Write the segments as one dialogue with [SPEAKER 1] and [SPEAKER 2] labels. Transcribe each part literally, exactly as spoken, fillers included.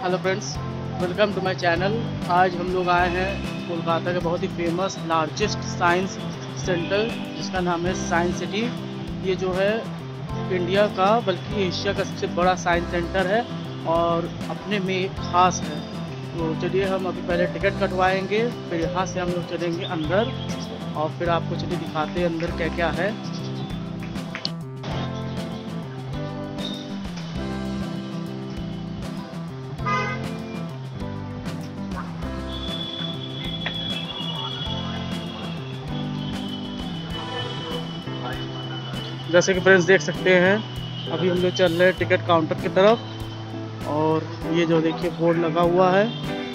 [SPEAKER 1] Hello friends, welcome to my channel. आज हम लोग आए हैं कोलकाता के बहुत ही फेमस लार्जेस्ट साइंस सेंटर जिसका नाम है साइंस सिटी। ये जो है इंडिया का बल्कि एशिया का सबसे बड़ा साइंस सेंटर है और अपने में एक खास है। तो चलिए हम अभी पहले टिकट कटवाएंगे, फिर यहाँ से हम लोग चलेंगे अंदर और फिर आपको चलिए दिखाते हैं अंदर क्या क्या है। जैसे कि फ्रेंड्स देख सकते हैं, अभी हम लोग चल रहे हैं टिकट काउंटर की तरफ और ये जो देखिए बोर्ड लगा हुआ है।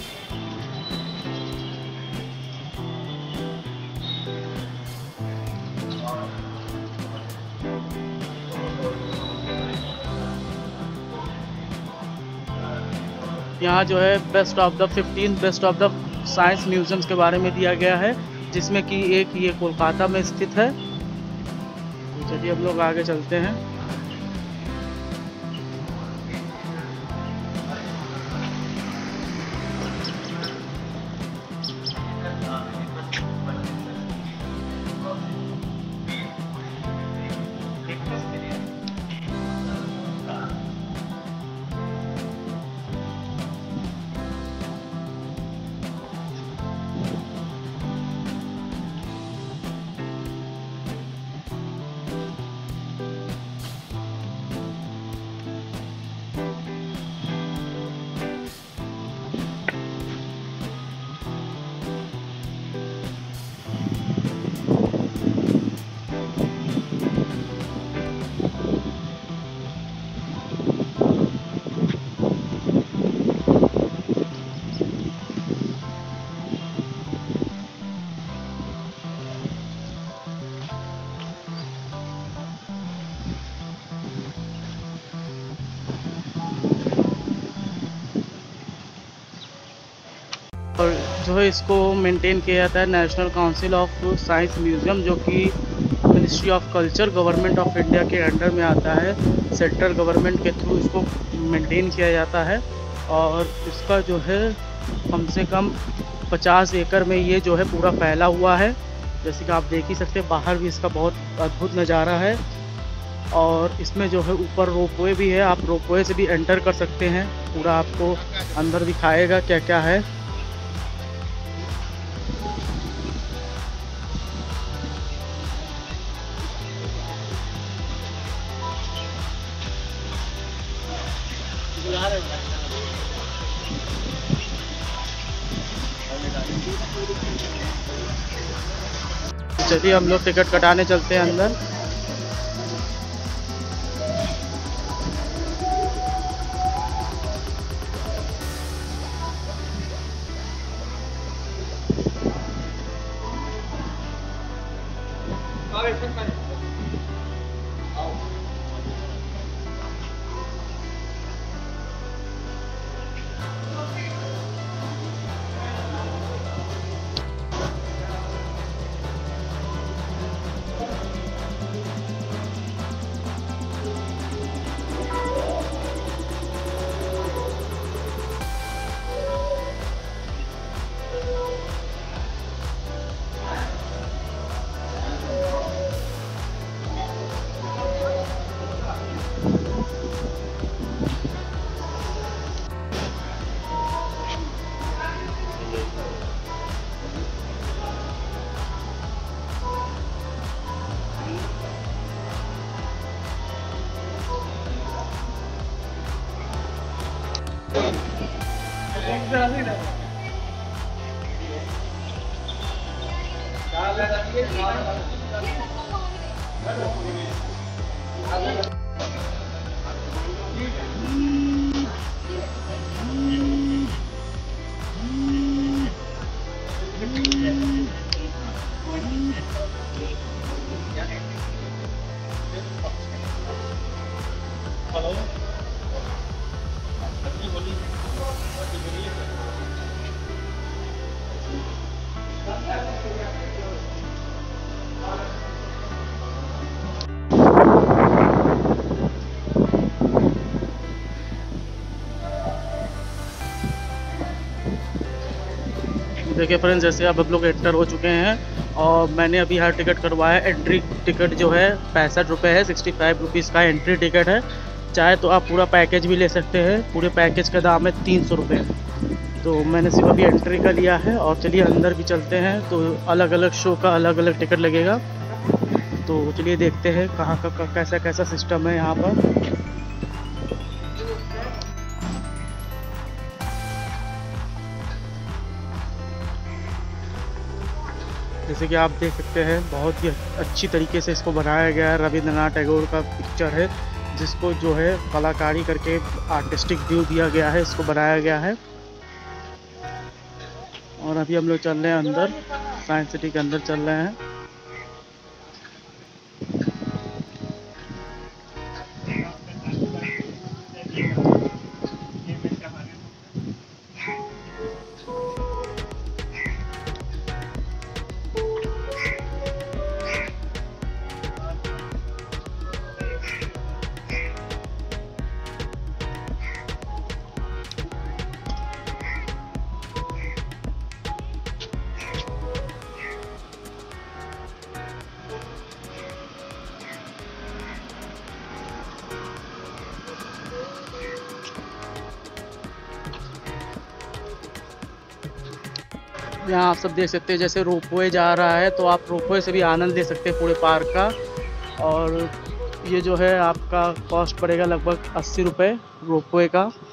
[SPEAKER 1] यहाँ जो है best of the fifteen best of the science museums के बारे में दिया गया है, जिसमें कि एक ये कोलकाता में स्थित है। चलिए हम लोग आगे चलते हैं। और जो है इसको मेंटेन किया जाता है national council of science museum, जो कि ministry of culture government of India के अंडर में आता है। सेंट्रल गवर्नमेंट के थ्रू इसको मेंटेन किया जाता है और इसका जो है कम से कम पचास एकड़ में ये जो है पूरा फैला हुआ है। जैसे कि आप देख ही सकते हैं, बाहर भी इसका बहुत अद्भुत नज़ारा है और इसमें जो है ऊपर रोपवे भी है। आप रोपवे से भी एंटर कर सकते हैं, पूरा आपको अंदर दिखाएगा क्या क्या है। चलिए हम लोग टिकट कटाने चलते हैं अंदर। देखिए फ्रेंड्स, जैसे अब हम लोग एंटर हो चुके हैं और मैंने अभी यहाँ टिकट करवाया है। एंट्री टिकट जो है पैंसठ रुपये है, सिक्सटी फाइव रुपीज़ का एंट्री टिकट है। चाहे तो आप पूरा पैकेज भी ले सकते हैं, पूरे पैकेज का दाम है तीन सौ रुपये। तो मैंने सिर्फ अभी एंट्री का लिया है और चलिए अंदर भी चलते हैं। तो अलग अलग शो का अलग अलग टिकट लगेगा, तो चलिए देखते हैं कहाँ का, का कैसा कैसा सिस्टम है यहाँ पर। जैसे कि आप देख सकते हैं, बहुत ही अच्छी तरीके से इसको बनाया गया है। रविंद्रनाथ टैगोर का पिक्चर है, जिसको जो है कलाकारी करके आर्टिस्टिक व्यू दिया गया है, इसको बनाया गया है। और अभी हम लोग चल रहे हैं अंदर, साइंस सिटी के अंदर चल रहे हैं। यहाँ आप सब देख सकते हैं, जैसे रोपवे जा रहा है तो आप रोपवे से भी आनंद ले सकते हैं पूरे पार्क का। और ये जो है आपका कॉस्ट पड़ेगा लगभग अस्सी रुपये रोपवे का।